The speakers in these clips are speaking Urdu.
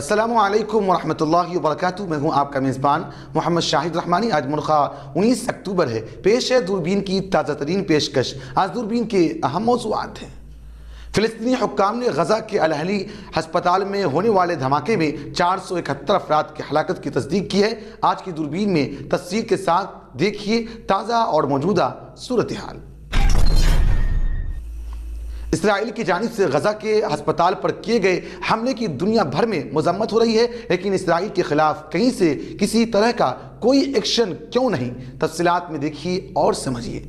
السلام علیکم ورحمۃ اللہ وبرکاتہ. میں ہوں آپ کا میزبان محمد شاہد رحمانی. آج منخواہ 19 اکتوبر ہے. پیش ہے دوربین کی تازہ ترین پیشکش. آج دوربین کے اہم موضوعات ہیں. فلسطینی حکام نے غزہ کے الاہلی ہسپتال میں ہونے والے دھماکے میں 471 افراد کی ہلاکت کی تصدیق کی ہے. آج کی دوربین میں تفصیل کے ساتھ دیکھیے تازہ اور موجودہ صورتحال. اسرائیل کی جانب سے غزہ کے ہسپتال پر کیے گئے حملے کی دنیا بھر میں مذمت ہو رہی ہے، لیکن اسرائیل کے خلاف کہیں سے کسی طرح کا کوئی ایکشن کیوں نہیں؟ تفصیلات میں دیکھیے اور سمجھیے.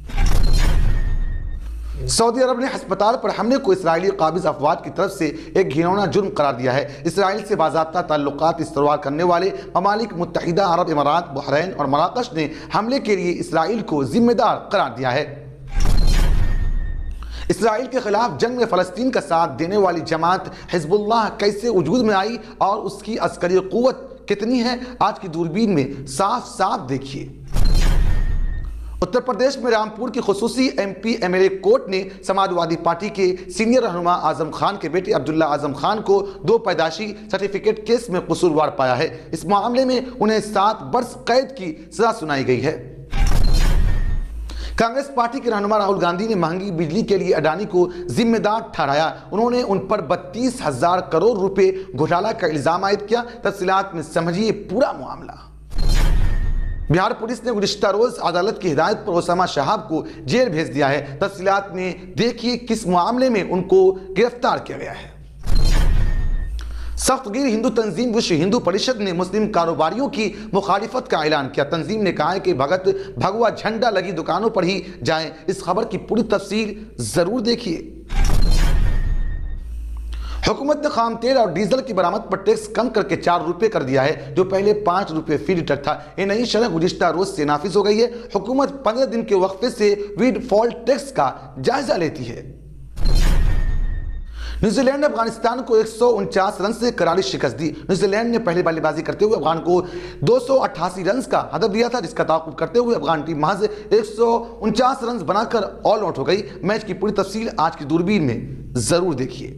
سعودی عرب نے ہسپتال پر حملے کو اسرائیلی قابض افواج کی طرف سے ایک گھناؤنا جرم قرار دیا ہے. اسرائیل سے باضابطہ تعلقات استوار کرنے والے ممالک متحدہ عرب امارات، بحرین اور مراکش نے حملے کے لیے اسرائیل کو ذمہ دار قرار دیا ہے. اسرائیل کے خلاف جنگ میں فلسطین کا ساتھ دینے والی جماعت حزب اللہ کیسے وجود میں آئی اور اس کی عسکری قوت کتنی ہے؟ آج کی دوربین میں صاف صاف دیکھیے. اتر پردیش میں رامپور کی خصوصی M P M L A court نے سماجوادی پارٹی کے سینئر رہنما اعظم خان کے بیٹے عبداللہ اعظم خان کو 2 پیدائشی سرٹیفکیٹ کیس میں قصوروار پایا ہے. اس معاملے میں انہیں 7 برس قید کی سزا سنائی گئی ہے. کانگریس پارٹی کے رہنما راہل گاندھی نے مہنگی بجلی کے لیے اڈانی کو ذمہ دار ٹھہرایا. انہوں نے ان پر 32,000 کروڑ روپے گھوٹالہ کا الزام عائد کیا. تفصیلات میں سمجھیے پورا معاملہ. بہار پولیس نے گزشتہ روز عدالت کی ہدایت پر اسامہ شہاب کو جیل بھیج دیا ہے. تفصیلات میں دیکھیے کس معاملے میں ان کو گرفتار کیا گیا ہے. سخت گیر ہندو تنظیم وشو ہندو پریشد نے مسلم کاروباریوں کی مخالفت کا اعلان کیا. تنظیم نے کہا ہے کہ بھگوا جھنڈا لگی دکانوں پر ہی جائیں. اس خبر کی پوری تفصیل ضرور دیکھیے. حکومت نے خام تیل اور ڈیزل کی برآمد پر ٹیکس کم کر کے 4 روپے کر دیا ہے، جو پہلے 5 روپے فی لیٹر تھا. یہ نئی شرح گزشتہ روز سے نافذ ہو گئی ہے. حکومت 15 دن کے وقفے سے ویڈ فال ٹیکس کا جائزہ لیتی ہے. نیوزی لینڈ نے افغانستان کو 149 رن سے کراری شکست دی. نیوزی لینڈ نے پہلے بلے بازی کرتے ہوئے افغان کو 288 رنز کا ہدف دیا تھا، جس کا تعاقب کرتے ہوئے افغان ٹیم محض 149 رنز بنا کر آل آؤٹ ہو گئی. میچ کی پوری تفصیل آج کی دوربین میں ضرور دیکھیے.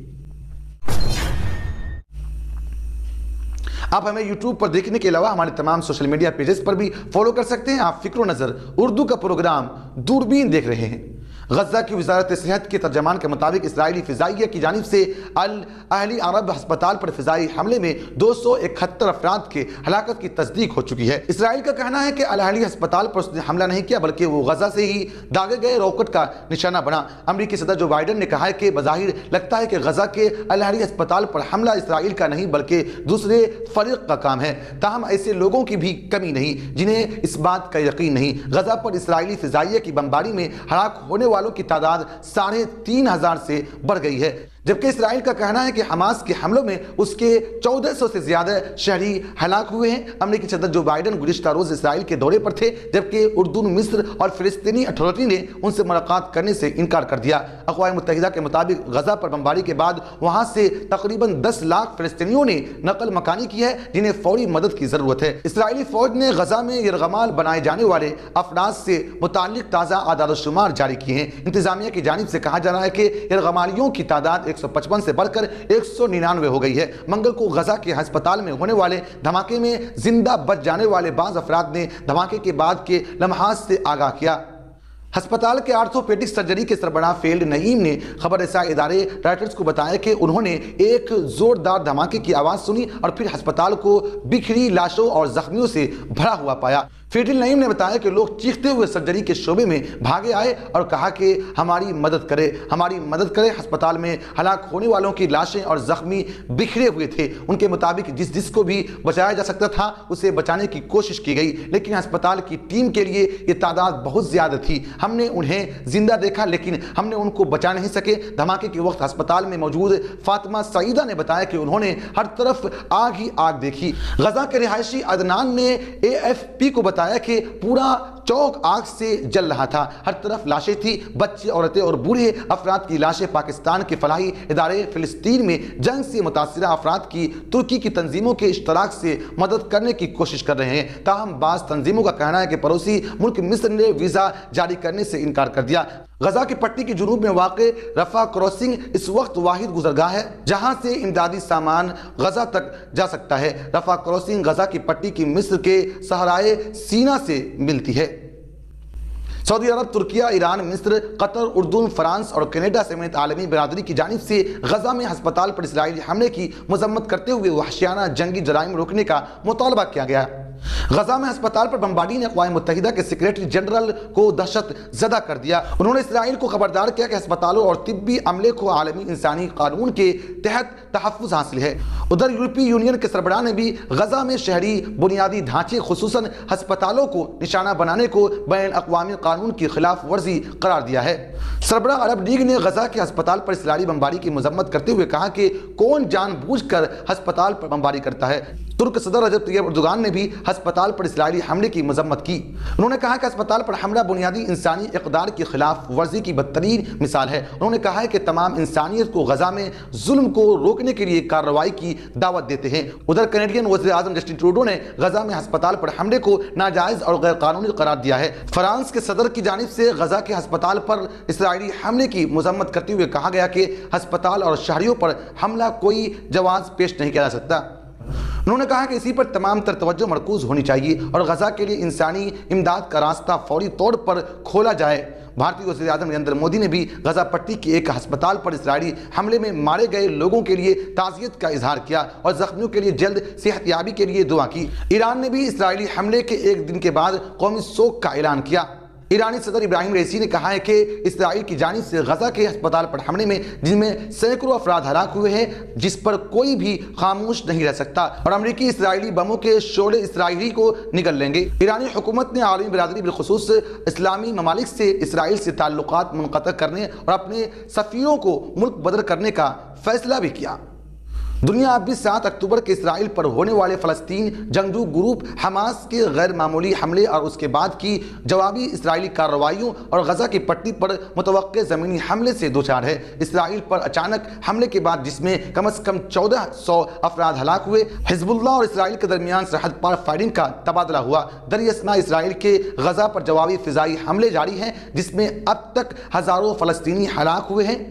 آپ ہمیں یوٹیوب پر دیکھنے کے علاوہ ہمارے تمام سوشل میڈیا پیجز پر بھی فالو کر سکتے ہیں. آپ فکر و نظر اردو کا پروگرام دوربین دیکھ رہے ہیں. غزہ کی وزارت صحت کے ترجمان کے مطابق اسرائیلی فضائیہ کی جانب سے الاہلی عرب ہسپتال پر فضائی حملے میں 271 افراد کے ہلاکت کی تصدیق ہو چکی ہے. اسرائیل کا کہنا ہے کہ الاہلی ہسپتال پر اس نے حملہ نہیں کیا، بلکہ وہ غزہ سے ہی داغے گئے راکٹ کا نشانہ بنا. امریکی صدر جو بائیڈن نے کہا ہے کہ بظاہر لگتا ہے کہ غزہ کے الاہلی ہسپتال پر حملہ اسرائیل کا نہیں بلکہ دوسرے فریق کا کام ہے. تاہم ایسے لوگوں کی بھی کمی نہیں جنہیں اس بات کا یقین نہیں. غزہ پر اسرائیلی فضائیہ کی بمباری میں ہلاک ہونے والوں کی تعداد 3,500 سے بڑھ گئی ہے، جبکہ اسرائیل کا کہنا ہے کہ حماس کے حملوں میں اس کے 1400 سے زیادہ شہری ہلاک ہوئے ہیں. امریکی صدر جو بائیڈن گزشتہ روز اسرائیل کے دورے پر تھے، جبکہ اردن، مصر اور فلسطینی اتھارٹی نے ان سے ملاقات کرنے سے انکار کر دیا. اقوام متحدہ کے مطابق غزہ پر بمباری کے بعد وہاں سے تقریباً 10 لاکھ فلسطینیوں نے نقل مکانی کی ہے، جنہیں فوری مدد کی ضرورت ہے. اسرائیلی فوج نے غزہ میں یرغمال بنائے جانے والے افراد سے متعلق تازہ اعداد و شمار جاری کیے ہیں. انتظامیہ کی جانب سے کہا جا رہا ہے کہ یرغمالیوں کی تعداد 155 سے بڑھ کر 199 ہو گئی ہے. منگل کو غزہ کے ہسپتال میں ہونے والے دھماکے میں زندہ بچ جانے والے بعض افراد نے دھماکے کے بعد کے لمحات سے آگاہ کیا. ہسپتال کے آرتھوپیڈک سرجری کے سربراہ فیلڈ نعیم نے خبر رساں ادارے رائٹرز کو بتایا کہ انہوں نے ایک زوردار دھماکے کی آواز سنی اور پھر ہسپتال کو بکھری لاشوں اور زخمیوں سے بھرا ہوا پایا. فیلڈ نعیم نے بتایا کہ لوگ چیختے ہوئے سرجری کے شعبے میں بھاگے آئے اور کہا کہ ہماری مدد کرے، ہماری مدد کرے. ہسپتال میں ہلاک ہونے والوں کی لاشیں اور زخمی بکھرے ہوئے تھے. ان کے مطابق جس کو بھی بچایا جا سکتا تھا اسے بچانے کی کوشش کی گئی، لیکن ہسپتال کی ٹیم کے لیے یہ تعداد بہت زیادہ تھی. ہم نے انہیں زندہ دیکھا لیکن ہم نے ان کو بچا نہیں سکے. دھماکے کے وقت ہسپتال میں موجود فاطمہ سعیدہ نے بتایا کہ انہوں نے ہر طرف آگ ہی آگ دیکھی. غزہ کے رہائشی عدنان نے AFP کو بتایا کہ پورا چوک آگ سے جل رہا تھا، ہر طرف لاشیں تھی، بچے، عورتیں اور بوڑھے افراد کی لاشیں پاکستان کے فلاحی ادارے فلسطین میں جنگ سے متاثرہ افراد کی ترکی کی تنظیموں کے اشتراک سے مدد کرنے کی کوشش کر رہے ہیں۔ تاہم بعض تنظیموں کا کہنا ہے کہ پڑوسی ملک مصر نے ویزا جاری کرنے سے انکار کر دیا۔ غزہ کی پٹی کے جنوب میں واقع رفح کراسنگ اس وقت واحد گزرگاہ ہے جہاں سے امدادی سامان غزہ تک جا سکتا ہے۔ رفح کراسنگ غزہ کی پٹی کی مصر کے صحرائے سینا سے ملتی ہے۔ سعودی عرب، ترکیہ، ایران، مصر، قطر، اردن، فرانس اور کینیڈا سمیت عالمی برادری کی جانب سے غزہ میں ہسپتال پر اسرائیلی حملے کی مذمت کرتے ہوئے وحشیانہ جنگی جرائم روکنے کا مطالبہ کیا گیا۔ غزہ میں ہسپتال پر بمباری نے اقوام متحدہ کے سیکریٹری جنرل کو دہشت زدہ کر دیا۔ انہوں نے اسرائیل کو خبردار کیا کہ ہسپتالوں اور طبی عملے کو عالمی انسانی قانون کے تحت تحفظ حاصل ہے۔ ادھر یورپی یونین کے سربراہ نے بھی غزہ میں شہری بنیادی ڈھانچے خصوصاً ہسپتالوں کو نشانہ بنانے کو بین الاقوامی قانون کی خلاف ورزی قرار دیا ہے۔ سربراہ عرب لیگ نے غزہ کے ہسپتال پر اسرائیلی بمباری کی مذمت کرتے ہوئے کہا کہ کون جان بوجھ کر ہسپتال پر بمباری کرتا ہے۔ ترک صدر رجب طیب اردوغان نے بھی ہسپتال پر اسرائیلی حملے کی مذمت کی۔ انہوں نے کہا کہ ہسپتال پر حملہ بنیادی انسانی اقدار کی خلاف ورزی کی بدترین مثال ہے۔ انہوں نے کہا ہے کہ تمام انسانیت کو غزہ میں ظلم کو روکنے کے لیے کارروائی کی دعوت دیتے ہیں۔ ادھر کینیڈین وزیر اعظم جسٹن ٹروڈو نے غزہ میں ہسپتال پر حملے کو ناجائز اور غیر قانونی قرار دیا ہے۔ فرانس کے صدر کی جانب سے غزہ کے ہسپتال پر اسرائیلی حملے کی مذمت کرتے ہوئے کہا گیا کہ ہسپتال اور شہریوں پر حملہ کوئی جواز پیش نہیں کیا جا سکتا۔ انہوں نے کہا کہ اسی پر تمام تر توجہ مرکوز ہونی چاہیے اور غزہ کے لیے انسانی امداد کا راستہ فوری طور پر کھولا جائے۔ بھارتی وزیر اعظم نریندر مودی نے بھی غزہ پٹی کے ایک ہسپتال پر اسرائیلی حملے میں مارے گئے لوگوں کے لیے تعزیت کا اظہار کیا اور زخمیوں کے لیے جلد صحت یابی کے لیے دعا کی۔ ایران نے بھی اسرائیلی حملے کے ایک دن کے بعد قومی سوگ کا اعلان کیا۔ ایرانی صدر ابراہیم رئیسی نے کہا ہے کہ اسرائیل کی جانب سے غزہ کے ہسپتال پر حملے میں جن میں سینکڑوں افراد ہلاک ہوئے ہیں جس پر کوئی بھی خاموش نہیں رہ سکتا اور امریکی اسرائیلی بموں کے شعلے اسرائیلی کو نگل لیں گے۔ ایرانی حکومت نے عالمی برادری بالخصوص اسلامی ممالک سے اسرائیل سے تعلقات منقطع کرنے اور اپنے سفیروں کو ملک بدر کرنے کا فیصلہ بھی کیا۔ دنیا اب بھی 7 اکتوبر کے اسرائیل پر ہونے والے فلسطین جنگجو گروپ حماس کے غیر معمولی حملے اور اس کے بعد کی جوابی اسرائیلی کارروائیوں اور غزہ کی پٹی پر متوقع زمینی حملے سے دوچار ہے۔ اسرائیل پر اچانک حملے کے بعد جس میں کم از کم 1400 افراد ہلاک ہوئے، حزب اللہ اور اسرائیل کے درمیان سرحد پار فائرنگ کا تبادلہ ہوا۔ درِ اثنا اسرائیل کے غزہ پر جوابی فضائی حملے جاری ہیں جس میں اب تک ہزاروں فلسطینی ہلاک ہوئے ہیں،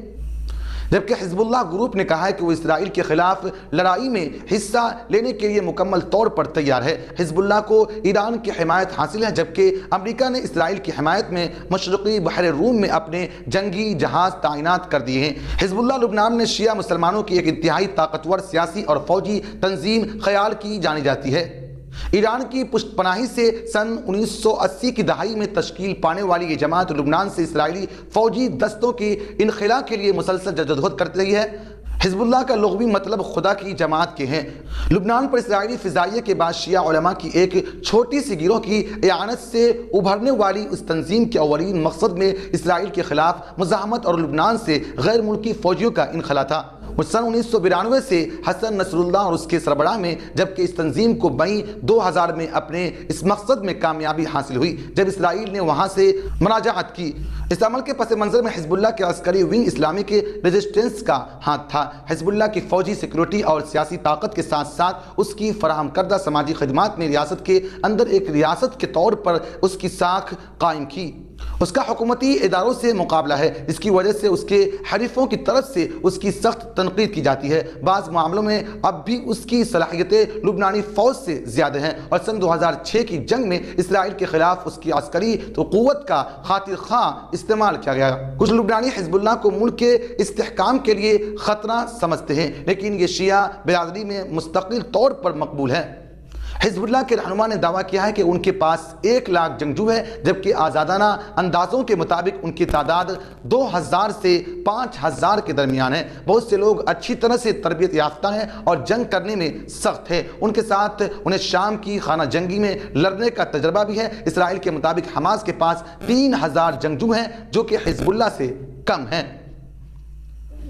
جبکہ حزب اللہ گروپ نے کہا ہے کہ وہ اسرائیل کے خلاف لڑائی میں حصہ لینے کے لیے مکمل طور پر تیار ہے۔ حزب اللہ کو ایران کی حمایت حاصل ہے جبکہ امریکہ نے اسرائیل کی حمایت میں مشرقی بحر روم میں اپنے جنگی جہاز تعینات کر دیے ہیں۔ حزب اللہ لبنان میں شیعہ مسلمانوں کی ایک انتہائی طاقتور سیاسی اور فوجی تنظیم خیال کی جانی جاتی ہے۔ ایران کی پشت پناہی سے سن 1980 کی دہائی میں تشکیل پانے والی یہ جماعت لبنان سے اسرائیلی فوجی دستوں کی انخلاء کے لیے مسلسل جدوجہد کرتی رہی ہے۔ حزب اللہ کا لغوی مطلب خدا کی جماعت کے ہیں۔ لبنان پر اسرائیلی فضائیہ کے بعد شیعہ علماء کی ایک چھوٹی سی گروہ کی اعانت سے ابھرنے والی اس تنظیم کے اولین مقصد میں اسرائیل کے خلاف مزاحمت اور لبنان سے غیر ملکی فوجیوں کا انخلاء تھا۔ سن 1992 سے حسن نصر اللہ اور اس کے سربراہ میں، جبکہ اس تنظیم کو مئی 2000 میں اپنے اس مقصد میں کامیابی حاصل ہوئی جب اسرائیل نے وہاں سے مراجعت کی۔ اس عمل کے پس منظر میں حزب اللہ کے عسکری ونگ اسلامک ریزسٹنس کا ہاتھ تھا۔ حزب اللہ کی فوجی سیکورٹی اور سیاسی طاقت کے ساتھ ساتھ اس کی فراہم کردہ سماجی خدمات نے ریاست کے اندر ایک ریاست کے طور پر اس کی ساکھ قائم کی۔ اس کا حکومتی اداروں سے مقابلہ ہے، اس کی وجہ سے اس کے حریفوں کی طرف سے اس کی سخت تنقید کی جاتی ہے۔ بعض معاملوں میں اب بھی اس کی صلاحیتیں لبنانی فوج سے زیادہ ہیں اور سن 2006 کی جنگ میں اسرائیل کے خلاف اس کی عسکری قوت کا خاطر خواہ استعمال کیا گیا۔ کچھ لبنانی حزب اللہ کو ملک کے استحکام کے لیے خطرہ سمجھتے ہیں، لیکن یہ شیعہ برادری میں مستقل طور پر مقبول ہے۔ حزب اللہ کے رہنما نے دعویٰ کیا ہے کہ ان کے پاس 1 لاکھ جنگجو ہے، جبکہ آزادانہ اندازوں کے مطابق ان کی تعداد 2000 سے 5000 کے درمیان ہے۔ بہت سے لوگ اچھی طرح سے تربیت یافتہ ہیں اور جنگ کرنے میں سخت ہے، ان کے ساتھ انہیں شام کی خانہ جنگی میں لڑنے کا تجربہ بھی ہے۔ اسرائیل کے مطابق حماس کے پاس 3000 جنگجو ہیں جو کہ حزب اللہ سے کم ہیں۔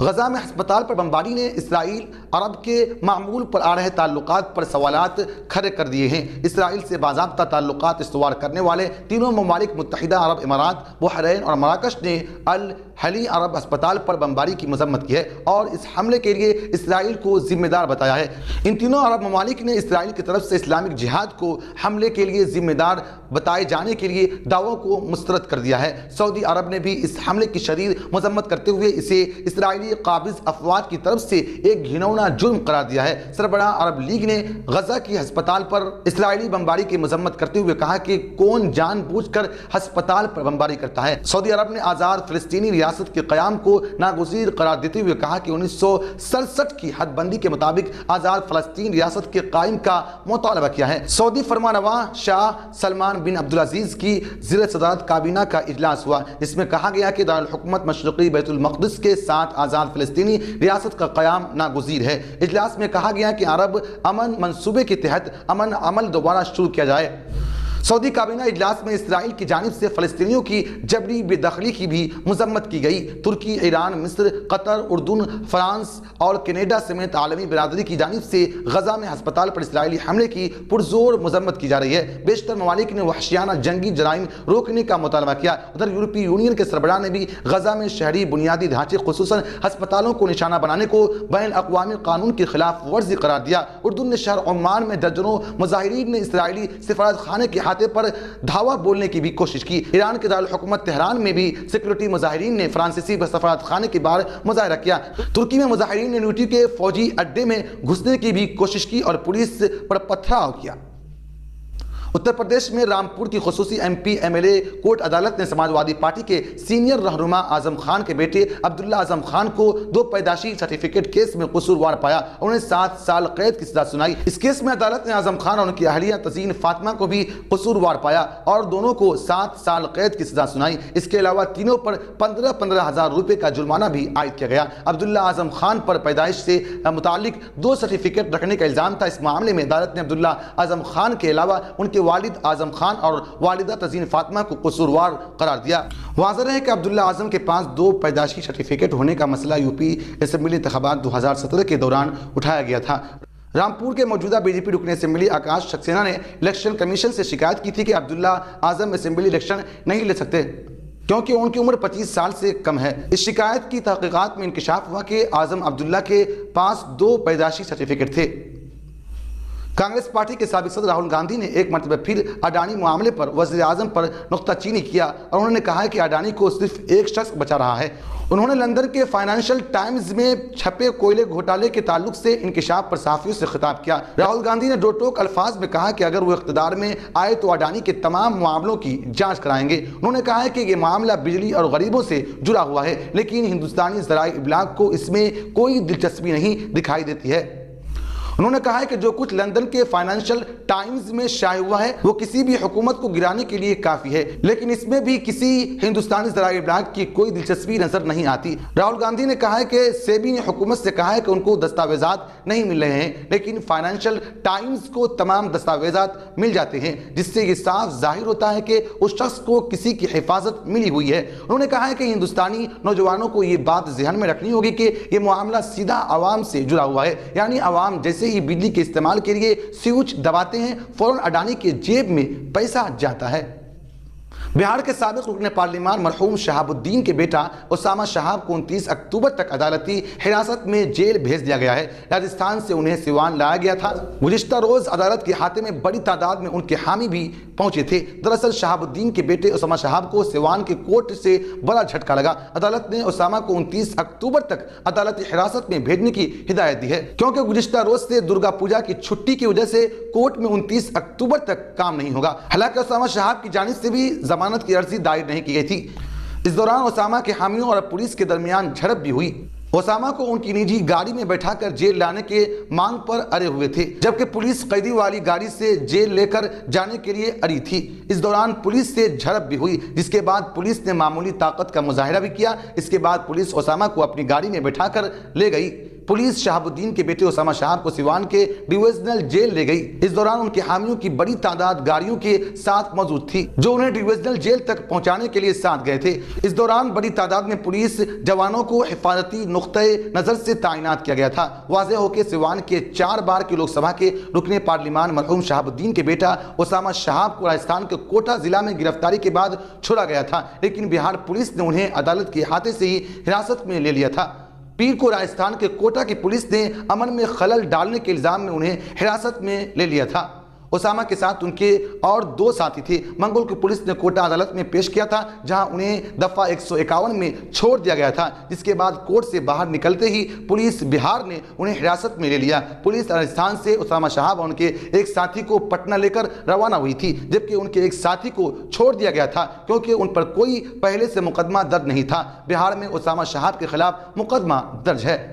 غزہ میں ہسپتال پر بمباری نے اسرائیل عرب کے معمول پر آ رہے تعلقات پر سوالات کھڑے کر دیے ہیں۔ اسرائیل سے باضابطہ تعلقات استوار کرنے والے تینوں ممالک متحدہ عرب امارات، بحرین اور مراکش نے الہلی عرب ہسپتال پر بمباری کی مذمت کی ہے اور اس حملے کے لیے اسرائیل کو ذمہ دار بتایا ہے۔ ان تینوں عرب ممالک نے اسرائیل کی طرف سے اسلامک جہاد کو حملے کے لیے ذمہ دار بتائے جانے کے لیے دعووں کو مسترد کر دیا ہے۔ سعودی عرب نے بھی اس حملے کی شدید مذمت کرتے ہوئے اسے اسرائیلی قابض افواج کی طرف سے ایک گھناؤنا جرم قرار دیا ہے۔ سربراہ عرب لیگ نے غزہ کی ہسپتال پر اسرائیلی بمباری کی مذمت کرتے ہوئے کہا کہ کون جان بوجھ کر ہسپتال پر بمباری کرتا ہے۔ سعودی عرب نے آزاد فلسطینی ریاست کے قیام کو ناگزیر قرار دیتے ہوئے کہا کہ 1967 کی حد بندی کے مطابق آزاد فلسطین ریاست کے قائم کا مطالبہ کیا ہے۔ سعودی فرمانروا شاہ سلمان بن عبدالعزیز کی زیر صدارت کابینہ کا اجلاس ہوا، جس میں کہا گیا کہ دارالحکومت مشرقی بیت المقدس کے ساتھ آزاد فلسطینی ریاست کا قیام ناگزیر ہے۔ اجلاس میں کہا گیا کہ عرب امن منصوبے کے تحت امن عمل دوبارہ شروع کیا جائے۔ سعودی کابینہ اجلاس میں اسرائیل کی جانب سے فلسطینیوں کی جبری بے دخلی کی بھی مذمت کی گئی۔ ترکی، ایران، مصر، قطر، اردن، فرانس اور کینیڈا سمیت عالمی برادری کی جانب سے غزہ میں ہسپتال پر اسرائیلی حملے کی پرزور مذمت کی جا رہی ہے۔ بیشتر ممالک نے وحشیانہ جنگی جرائم روکنے کا مطالبہ کیا۔ ادھر یورپی یونین کے سربراہ نے بھی غزہ میں شہری بنیادی ڈھانچے خصوصاً ہسپتالوں کو نشانہ بنانے کو بین الاقوامی قانون کی خلاف ورزی قرار دیا۔ اردن نے شہر عمان میں درجنوں مظاہرین نے اسرائیلی سفارت خانے کے ہاتھے پر دھاوا بولنے کی بھی کوشش کی۔ ایران کے دارالحکومت تہران میں بھی سیکورٹی مظاہرین نے فرانسیسی سفارت خانے کے باہر مظاہرہ کیا۔ ترکی میں مظاہرین نے نیٹو کے فوجی اڈے میں گھسنے کی بھی کوشش کی اور پولیس پر پتھراؤ کیا۔ اتر پردیش میں رامپور کی خصوصی M P M L A court عدالت نے سماجوادی پارٹی کے سینئر رہنما اعظم خان کے بیٹے عبداللہ اعظم خان کو 2 پیدائشی سرٹیفکیٹ کیس میں قصوروار پایا اور انہیں 7 سال قید کی سزا سنائی۔ اس کیس میں عدالت نے اعظم خان اور ان کی اہلیہ تزین فاطمہ کو بھی قصوروار پایا اور دونوں کو 7 سال قید کی سزا سنائی۔ اس کے علاوہ تینوں پر 15 ہزار روپے کا جرمانہ بھی عائد کیا گیا۔ عبداللہ اعظم خان پر پیدائش سے متعلق 2 سرٹیفکیٹ رکھنے کا الزام تھا۔ اس معاملے میں عدالت نے عبداللہ اعظم خان کے علاوہ ان کے والد اعظم خان اور والدہ تزین فاطمہ کو قصوروار قرار دیا۔ واضح ہے کہ عبداللہ اعظم کے پاس 2 پیدائشی سرٹیفکیٹ ہونے کا مسئلہ یوپی اسمبلی انتخابات 2017 کے دوران اٹھایا گیا تھا۔ رامپور کے موجودہ بی جے پی رکن اسمبلی آکاش سکسینہ نے الیکشن کمیشن سے شکایت کی تھی کہ عبداللہ اعظم اسمبلی الیکشن نہیں لڑ سکتے کیونکہ ان کی عمر 25 سال سے کم ہے۔ اس شکایت کی تحقیقات میں انکشاف ہوا کہ اعظم عبداللہ کے پاس 2 پیدائشی سرٹیفکیٹ تھے۔ کانگریس پارٹی کے سابق صدر راہل گاندھی نے ایک مرتبہ پھر اڈانی معاملے پر وزیر اعظم پر نکتہ چینی کیا اور انہوں نے کہا کہ اڈانی کو صرف ایک شخص بچا رہا ہے۔ انہوں نے لندن کے فائنینشل ٹائمز میں چھپے کوئلے گھوٹالے کے تعلق سے انکشاف پر صحافیوں سے خطاب کیا۔ راہل گاندھی نے 2 ٹوک الفاظ میں کہا کہ اگر وہ اقتدار میں آئے تو اڈانی کے تمام معاملوں کی جانچ کرائیں گے۔ انہوں نے کہا کہ یہ معاملہ بجلی اور غریبوں سے جڑا ہوا ہے، لیکن ہندوستانی ذرائع ابلاغ کو اس میں کوئی دلچسپی نہیں دکھائی دیتی ہے۔ انہوں نے کہا ہے کہ جو کچھ لندن کے فائنینشل ٹائمز میں شائع ہوا ہے وہ کسی بھی حکومت کو گرانے کے لیے کافی ہے، لیکن اس میں بھی کسی ہندوستانی ذرائع ابلاغ کی کوئی دلچسپی نظر نہیں آتی۔ راہل گاندھی نے کہا ہے کہ سیبی نے حکومت سے کہا ہے کہ ان کو دستاویزات نہیں مل رہے ہیں، لیکن فائنینشل ٹائمز کو تمام دستاویزات مل جاتے ہیں، جس سے یہ صاف ظاہر ہوتا ہے کہ اس شخص کو کسی کی حفاظت ملی ہوئی ہے۔ انہوں نے کہا ہے کہ ہندوستانی نوجوانوں کو یہ بات ذہن میں رکھنی ہوگی کہ یہ معاملہ سیدھا عوام سے جڑا ہوا ہے، یعنی عوام جیسے ہی بجلی کے استعمال کے لیے سوئچ دباتے ہیں فوراً اڈانی کے جیب میں پیسہ جاتا ہے۔ بہار کے سابق رکن پارلیمان مرحوم شہاب الدین کے بیٹا اسامہ شہاب کو 29 اکتوبر تک عدالتی حراست میں جیل بھیج دیا گیا ہے۔ راجستھان سے انہیں سیوان لایا گیا تھا۔ گزشتہ روز عدالت کے احاطے میں بڑی تعداد میں ان کے حامی بھی پہنچے تھے۔ دراصل شہاب الدین کے بیٹے اسامہ شہاب کو سیوان کے کورٹ سے بڑا جھٹکا لگا۔ عدالت نے اسامہ کو 29 اکتوبر تک عدالتی حراست میں بھیجنے کی ہدایت دی ہے، کیونکہ گزشتہ روز سے درگا پوجا کی چھٹی کی وجہ سے کورٹ میں 29 اکتوبر تک کام نہیں ہوگا۔ حالانکہ اسامہ شہاب کی جانب سے بھی ضمانت کی عرضی دائر نہیں کی گئی تھی۔ اس دوران اسامہ کے حامیوں اور پولیس کے درمیان جھڑپ بھی ہوئی۔ اسامہ کو ان کی نجی گاڑی میں بیٹھا کر جیل لانے کے مانگ پر اڑے ہوئے تھے، جبکہ پولیس قیدی والی گاڑی سے جیل لے کر جانے کے لیے اڑی تھی۔ اس دوران پولیس سے جھڑپ بھی ہوئی، جس کے بعد پولیس نے معمولی طاقت کا مظاہرہ بھی کیا۔ اس کے بعد پولیس اسامہ کو اپنی گاڑی میں بیٹھا کر لے گئی۔ पुलिस शहाबुद्दीन के बेटे उसामा शहाब को सिवान के डिविजनल जेल ले गई। इस दौरान उनके हामियों की बड़ी तादाद गाड़ियों के साथ मौजूद थी जो उन्हें डिविजनल जेल तक पहुंचाने के लिए साथ गए थे। इस दौरान बड़ी तादाद में पुलिस जवानों को हिफाजती नुक्ते नजर से तैनात किया गया था। वाज़ेह हो कि सिवान के 4 बार की लोकसभा के रुकने पार्लिमान मरहूम शहाबुद्दीन के बेटा उसामा शहाब को राजस्थान के कोटा जिला में गिरफ्तारी के बाद छोड़ा गया था, लेकिन बिहार पुलिस ने उन्हें अदालत के हाथे से ही हिरासत में ले लिया था। पीर को राजस्थान के कोटा की पुलिस ने अमन में खलल डालने के इल्जाम में उन्हें हिरासत में ले लिया था। उसामा के साथ उनके और 2 साथी थे। मंगल को पुलिस ने कोटा अदालत में पेश किया था, जहां उन्हें दफा 151 में छोड़ दिया गया था, जिसके बाद कोर्ट से बाहर निकलते ही पुलिस बिहार ने उन्हें हिरासत में ले लिया। पुलिस राजस्थान से उसामा शहाब और उनके एक साथी को पटना लेकर रवाना हुई थी, जबकि उनके एक साथी को छोड़ दिया गया था क्योंकि उन पर कोई पहले से मुकदमा दर्ज नहीं था। बिहार में उसामा शहाब के खिलाफ मुकदमा दर्ज है।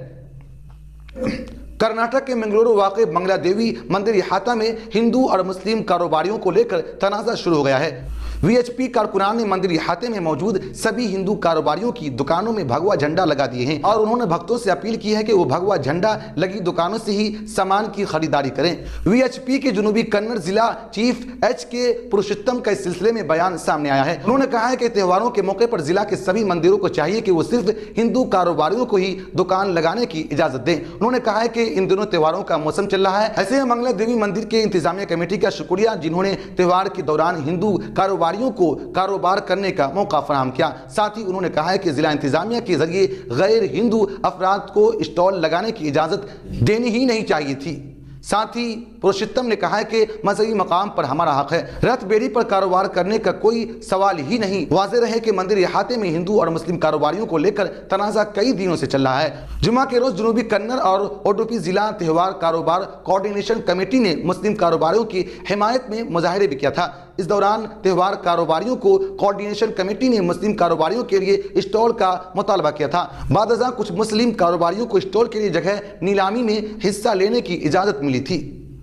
कर्नाटक के मंगलुरु वाक़ मंगला देवी मंदिर इहाता में हिंदू और मुस्लिम कारोबारियों को लेकर तनाज़ा शुरू हो गया है। वीएचपी कारकुनान ने मंदिर इहाते में मौजूद सभी हिंदू कारोबारियों की दुकानों में भगवा झंडा लगा दिए हैं और उन्होंने भक्तों से अपील की है कि वो भगवा झंडा लगी दुकानों से ही सामान की खरीदारी करें। वीएचपी के जुनूबी कन्नड़ जिला चीफ एच.के. पुरुषोत्तम का इस सिलसिले में बयान सामने आया है। उन्होंने कहा है कि त्योहारों के मौके पर जिला के सभी मंदिरों को चाहिए कि वो सिर्फ हिंदू कारोबारियों को ही दुकान लगाने की इजाजत दें। उन्होंने कहा है कि इन दिनों त्योहारों का मौसम चल रहा है, ऐसे में मंगला देवी मंदिर के इंतजामिया कमेटी का शुक्रिया जिन्होंने त्योहार के दौरान हिंदू कारोबारियों को कारोबार करने का मौका फराहम किया। साथ ही उन्होंने कहा है कि जिला इंतजामिया के जरिए गैर हिंदू अफराद को स्टॉल लगाने की इजाजत देनी ही नहीं चाहिए थी। साथ ही पुरुषोत्तम ने कहा है कि मजहबी मकाम पर हमारा हक है, रथ बेड़ी पर कारोबार करने का कोई सवाल ही नहीं। वाज़ेह रहे कि मंदिर इहाते में हिंदू और मुस्लिम कारोबारियों को लेकर तनाज़ा कई दिनों से चल रहा है। जुमा के रोज जुनूबी कन्नड़ और ओडुपी जिला त्योहार कारोबार कोऑर्डिनेशन कमेटी ने मुस्लिम कारोबारियों की हिमायत में मुजाहरे भी किया था। इस दौरान त्योहार कारोबारियों को कोऑर्डिनेशन कमेटी ने मुस्लिम कारोबारियों के लिए स्टॉल का मुतालबा किया था। बादशाह कुछ मुस्लिम कारोबारियों को स्टॉल के लिए जगह नीलामी में हिस्सा लेने की इजाजत मिली थी।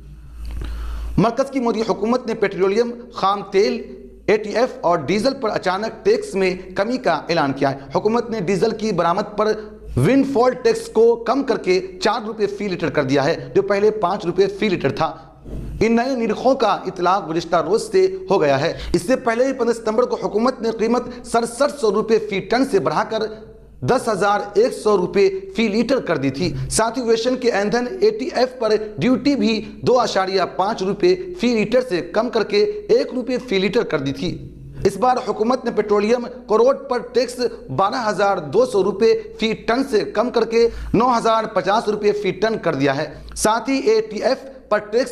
मरकज की मोदी हुकूमत ने पेट्रोलियम, खाम तेल, एटीएफ और डीजल पर अचानक टैक्स में कमी का ऐलान किया है। हुकूमत ने डीजल की बरामद पर विंडफॉल टैक्स को कम करके 4 रुपये फी लीटर कर दिया है, जो पहले 5 रुपये फी लीटर था। इन नए निरखों का इतलाक गुज़िश्ता रोज से हो गया है। इससे पहले ही 15 सितंबर को हुकूमत ने कीमत 6700 रुपये फी टन से बढ़ाकर 10,100 रुपये फी लीटर कर दी थी। साथ ही वेशन के ईंधन एटीएफ पर ड्यूटी भी 2.5 रुपये फी लीटर से कम करके 1 रुपये फी लीटर कर दी थी। इस बार हुकूमत ने पेट्रोलियम क्रूड पर टैक्स 12,200 रुपये फी टन से कम करके 9,050 रुपये फी टन कर दिया है। साथ ही एटीएफ पर टैक्स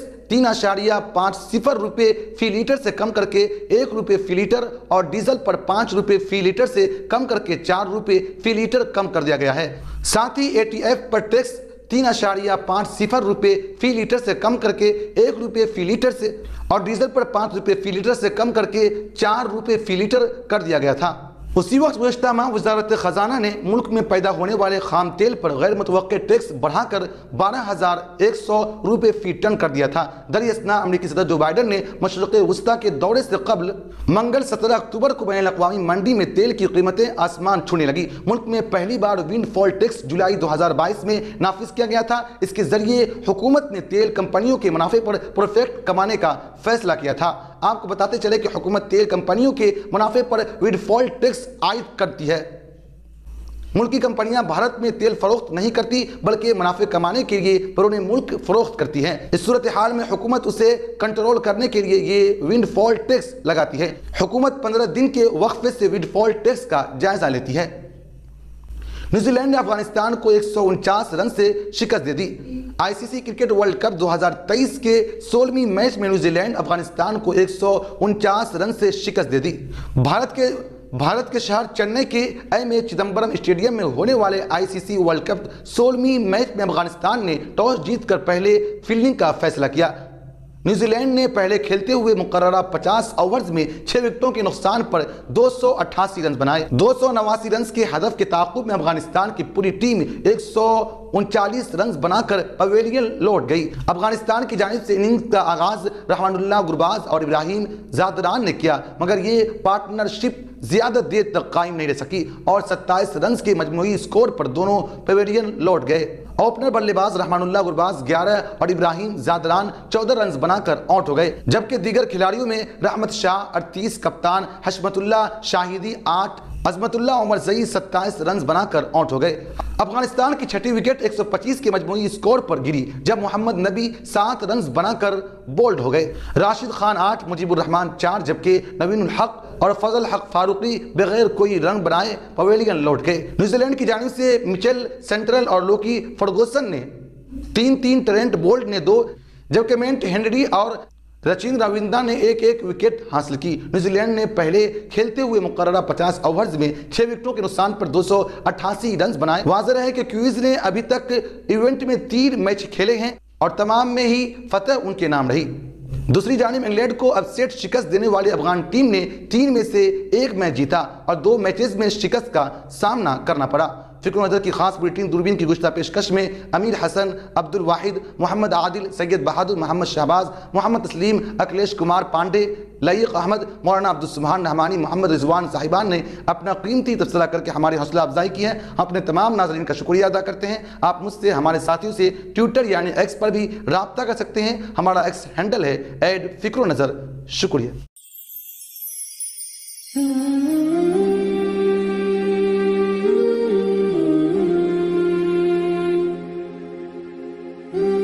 3.50 रुपये फी लीटर से कम करके 1 रुपये फी लीटर और डीजल पर 5 रुपये फी लीटर से कम करके 4 रुपये फी लीटर कम कर दिया गया है। साथ ही एटीएफ पर टैक्स 3.50 रुपये फी लीटर से कम करके 1 रुपये फी लीटर से और डीजल पर 5 रुपये फी लीटर से कम करके 4 रुपये फी लीटर कर दिया गया था। उसी वक्त गुज़िश्ता माह वज़ारत ख़ज़ाना ने मुल्क में पैदा होने वाले खाम तेल पर गैर मुतवक्के टैक्स बढ़ाकर 12,100 रुपये फी टन कर दिया था। दरियासना अमरीकी सदर जो बाइडन ने मशरिक़ वस्ता के दौरे से कबल मंगल 17 अक्टूबर को बैनुल-अक़वामी मंडी में तेल की कीमतें आसमान छूने लगी। मुल्क में पहली बार विंडफॉल टैक्स जुलाई 2022 में नाफिज किया गया था। इसके जरिए हुकूमत ने तेल कंपनियों के मुनाफे पर प्रॉफिट कमाने का फैसला किया था। आपको बताते चले कि हुकूमत तेल कंपनियों के मुनाफे पर विंडफॉल टैक्स आयद करती है। मुल्क की कंपनियां भारत में तेल फरोख्त नहीं करती बल्कि मुनाफे कमाने के लिए बैरून मुल्क फरोख्त करती हैं। इस सूरत हाल में हुकूमत उसे कंट्रोल करने के लिए ये विंडफॉल टैक्स लगाती है। हुकूमत 15 दिन के वक्फे से विंडफॉल टैक्स का जायजा लेती है। न्यूजीलैंड ने अफगानिस्तान को 149 रन से शिकस्त दे दी। आईसीसी क्रिकेट वर्ल्ड कप 2023 के 16वीं मैच में न्यूजीलैंड अफगानिस्तान को 149 रन से शिकस्त दे दी। भारत के शहर चेन्नई के एम.ए. चिदम्बरम स्टेडियम में होने वाले आईसीसी वर्ल्ड कप 16वीं मैच में अफगानिस्तान ने टॉस जीतकर पहले फील्डिंग का फैसला किया। न्यूजीलैंड ने पहले खेलते हुए मुकर्ररा 50 ओवर्स में 6 विकेटों के नुकसान पर 288 रन बनाए। 289 रन के हदफ के ताक़ुब में अफगानिस्तान की पूरी टीम 139 रन बनाकर पवेलियन लौट गई। अफगानिस्तान की जानिब से इनिंग्स का आगाज रहमानुल्लाह गुरबाज और इब्राहिम ज़ादरान ने किया, मगर ये पार्टनरशिप ज्यादा देर तक कायम नहीं रह सकी और 27 रन के मजमूई स्कोर पर दोनों पवेलियन लौट गए। ओपनर बल्लेबाज रहमानुल्लाह गुरबाज 11 और इब्राहिम जादरान 14 रन बनाकर आउट हो गए, जबकि दीगर खिलाड़ियों में रहमत शाह 38, कप्तान हशमतुल्लाह शाहिदी 8, अजमतुल्लाह उमर जई 27 रन बनाकर आउट हो गए। अफगानिस्तान की छठी विकेट 125 के मजमूई स्कोर पर गिरी, जब मोहम्मद नबी 7 रन बनाकर बोल्ड हो गए। राशिद खान 8, मुजीबुर रहमान 4, जबकि नवीनुल हक और फजल हक फारूकी बगैर कोई रन बनाए पवेलियन लौट गए। न्यूजीलैंड की जानिब से मिचेल सेंट्रल और लोकी फर्गुसन ने 3-3, ट्रेंट बोल्ट ने 2, जबकि मेंट हेनरी और रचिन रविंद्रा ने 1-1 विकेट हासिल की। न्यूजीलैंड ने पहले खेलते हुए मुकर्ररा 50 ओवर्स में 6 विकेटों के नुकसान पर 288 रन बनाए। वाज़ेह है कि क्यूइज ने अभी तक इवेंट में 3 मैच खेले हैं और तमाम में ही फतह उनके नाम रही। दूसरी जानिब इंग्लैंड को अपसेट शिकस्त देने वाली अफगान टीम ने 3 में से 1 मैच जीता और 2 मैचेस में शिकस्त का सामना करना पड़ा। फिक्र नज़र की खास बुलेटिन दूरबीन की गुश्ता पेशकश में अमीर हसन, अब्दुल वाहिद, मोहम्मद आदिल, सैयद बहादुर, मोहम्मद शहबाज, मोहम्मद तस्लीम, अखिलेश कुमार पांडे, लईक अहमद, मौलाना अब्दुल सुबहान नहमानी, मोहम्मद रिजवान साहिबान ने अपना कीमती तबसरा करके हमारी हौसला अफजाई की है। हम अपने तमाम नाज़रीन का शुक्रिया अदा करते हैं। आप मुझसे, हमारे साथियों से ट्विटर यानी एक्स पर भी राब्ता कर सकते हैं। हमारा एक्स हैंडल है @फिक्र-नज़र। शुक्रिया। Mm-hmm.